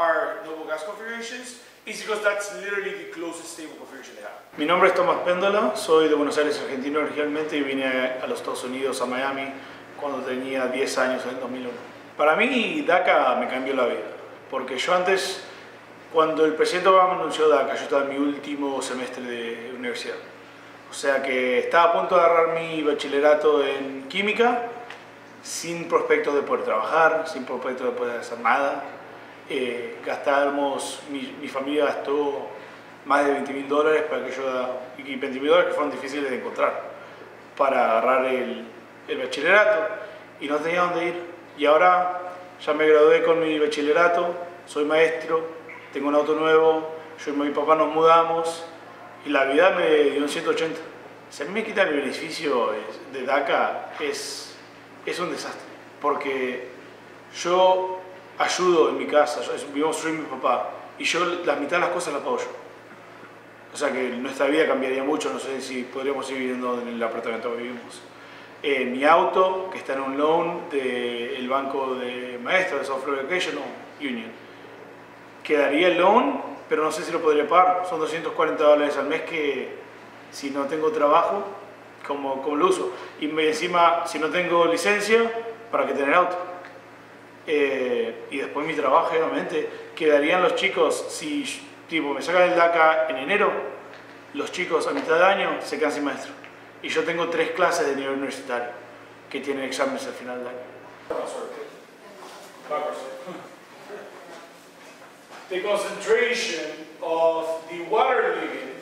are noble gas configurations is because that's literally the closest stable configuration they have. Mi nombre es Tomás Péndola, soy de Buenos Aires, Argentina originalmente, y vine a los Estados Unidos, a Miami, cuando tenía 10 años, en 2001. Para mí, DACA me cambió la vida, porque yo antes, cuando el presidente Obama anunció DACA, yo estaba en mi último semestre de universidad. O sea que estaba a punto de agarrar mi bachillerato en química, sin prospectos de poder trabajar, sin prospectos de poder hacer nada. Mi familia gastó más de $20.000 para que yo, y $20.000 que fueron difíciles de encontrar, para agarrar el bachillerato, y no tenía dónde ir. Y ahora ya me gradué con mi bachillerato, soy maestro, tengo un auto nuevo, yo y mi papá nos mudamos, y la vida me dio un 180. Si a mí me quitan el beneficio de DACA, es un desastre, porque yo ayudo en mi casa, vivimos yo y mi papá, y yo la mitad de las cosas las pago yo. O sea que nuestra vida cambiaría mucho, no sé si podríamos seguir viviendo en el apartamento que vivimos. Mi auto, que está en un loan del banco de maestros de South Florida Education Union, quedaría el loan, pero no sé si lo podría pagar. Son $240 al mes que, si no tengo trabajo, como lo uso. Y encima, si no tengo licencia, ¿para qué tener auto? Y después mi trabajo, obviamente, quedarían los chicos, si tipo, me sacan el DACA en enero, los chicos a mitad de año se quedan sin maestro. Y yo tengo 3 clases de nivel universitario que tienen exámenes al final del año. The concentration of the water ligand